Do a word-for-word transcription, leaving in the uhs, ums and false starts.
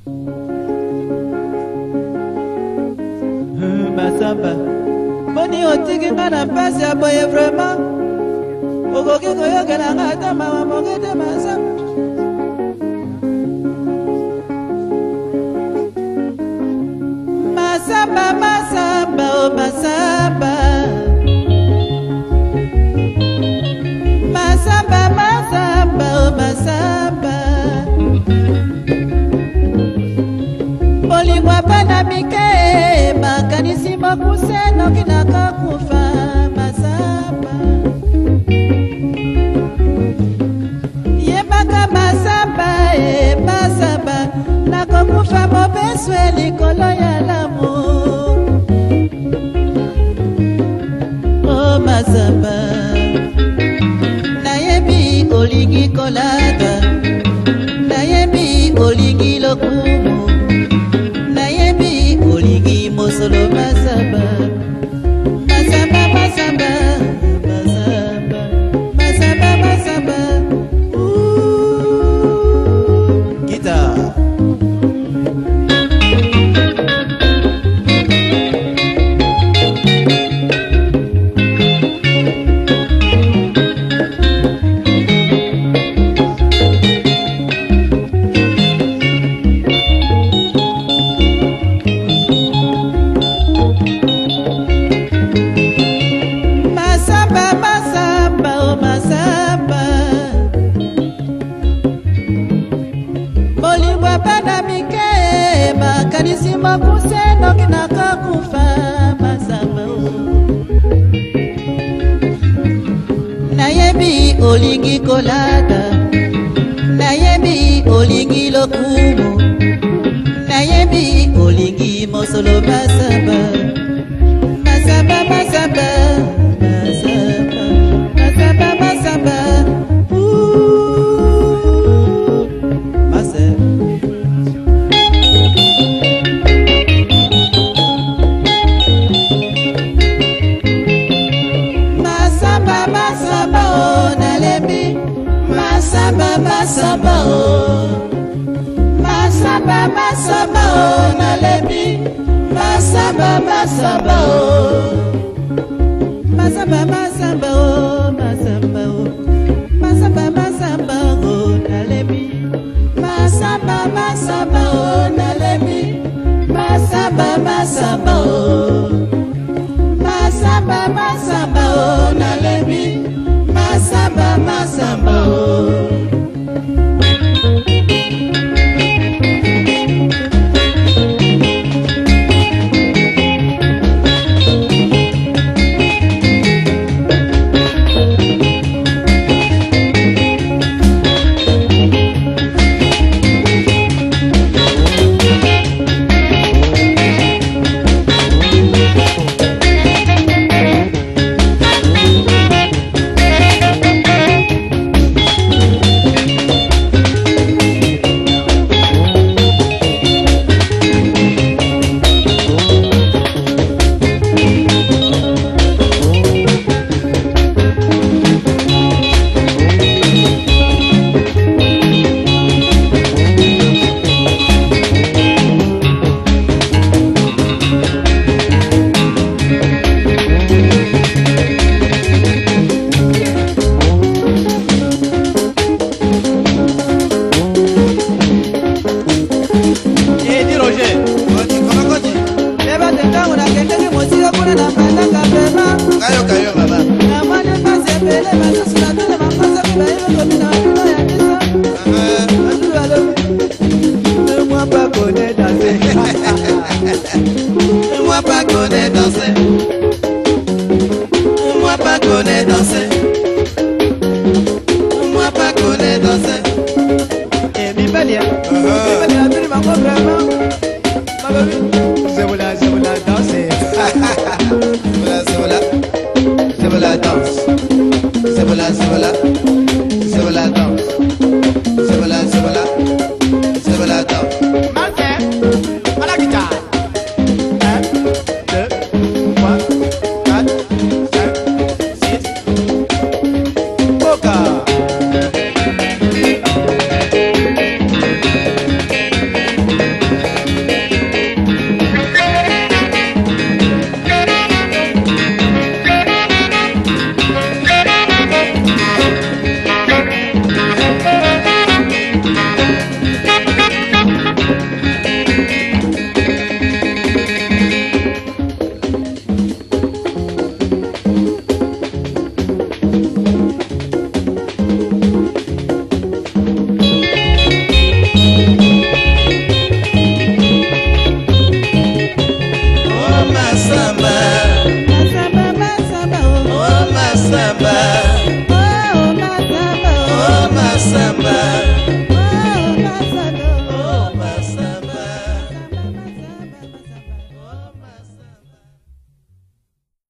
Masamba Moni otiki nga na mpasi ya boye vraiment okoki koyokela nga ata mawa moke te Masamba Masamba, Masamba, oh Masamba Masamba, Masamba, oh Masamba Bolimwa bana mike makanisi mokuseno kinaka kufa Masamba Yebaka Masamba, eh Masamba nakokufa mobeswe likolo ya lamu Oh Masamba Nayebi olingi kolada Nayebi olingi lokumu Nayebi olingi mosolo Masamba Masamba, Masamba Masamba, Masamba, Masamba Ouh Guitar Kanisi makuseno kinaka kufa Masamba Nayebi olingi kolada Nayebi olingi lokumu Nayebi olingi mosolo Masamba Masamba, Masamba Masamba, Masamba, Masamba Ouh Masamba Masamba oh nalembi Masamba Masamba oh Masamba Masamba oh nalembi Masamba Masamba oh Masamba Masamba oh Masamba oh Masamba Masamba oh nalembi Masamba Masamba oh nalembi Masamba Masamba oh Masamba Masamba oh nalembi Masamba Masamba oh Moi pas connais danser. Moi pas connais danser. Moi pas connais danser. Et mi belle, mi belle, tu m'as compris vraiment. Ma belle, je voulais, je voulais danser. Voilà, c'est voilà, c'est voilà danse. C'est voilà, c'est voilà, c'est voilà danse. C'est voilà, c'est voilà, c'est voilà danse. À la guitare. Masamba, Masamba, Masamba, oh Masamba.